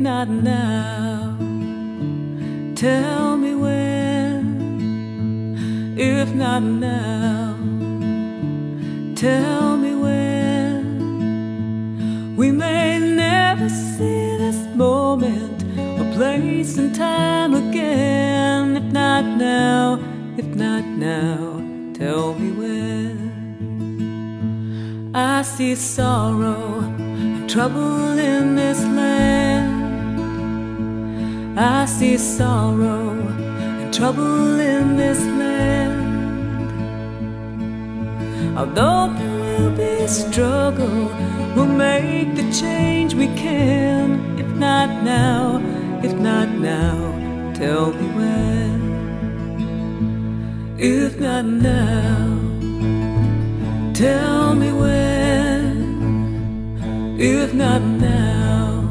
not now, tell me when. If not now, tell me when. We may never see this moment or place and time again. If not now, if not now, tell me when. I see sorrow and trouble in this land. I see sorrow and trouble in this land. Although there will be struggle, we'll make the change we can. If not now, if not now, tell me when. If not now, tell me when. If not now,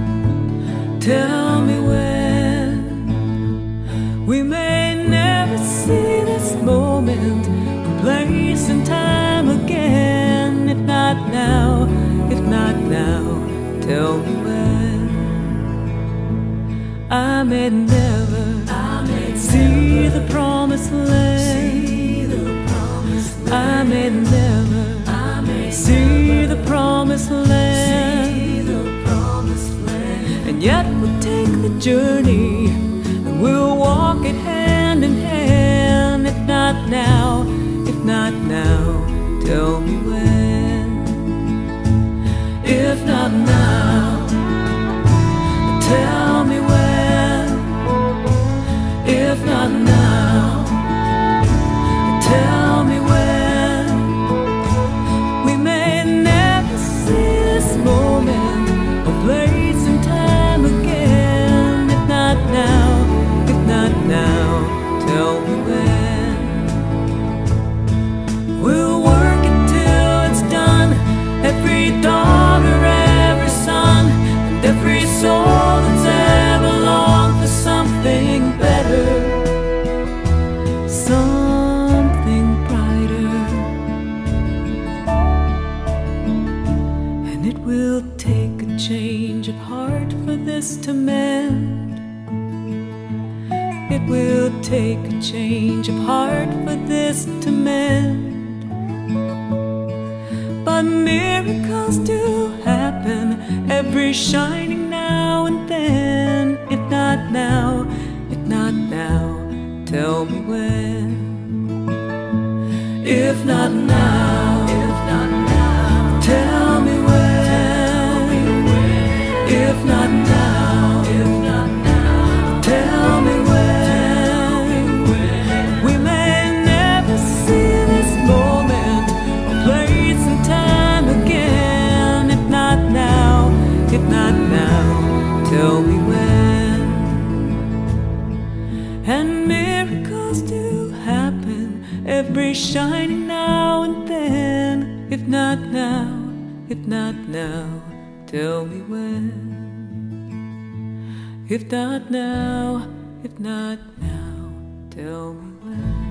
tell me when. We may never see this moment or place and time again. If not now, if not now, tell me when. I may never see the promised land. I may never see the promised land. And yet we'll take the journey and we'll walk it hand in hand. If not now, if not now, tell me when. If not now, tell me when. If not now, tell me when. We may never see this moment or place and time again. If not now, if not now, tell me when. We'll work it till it's done. Every daughter, every son, and every soul that's ever longed for something better, something brighter. And it will take a change of heart for this to mend. It will take a change of heart for this to mend. But miracles do happen every shining now and then. If not now, if not now, tell me when. If not now, tell me when. If not now, tell me when. We may never see this moment or place and time again. If not now, if not now, tell me when. And miracles do happen every shining now and then. If not now, tell me when. If not now, tell me when.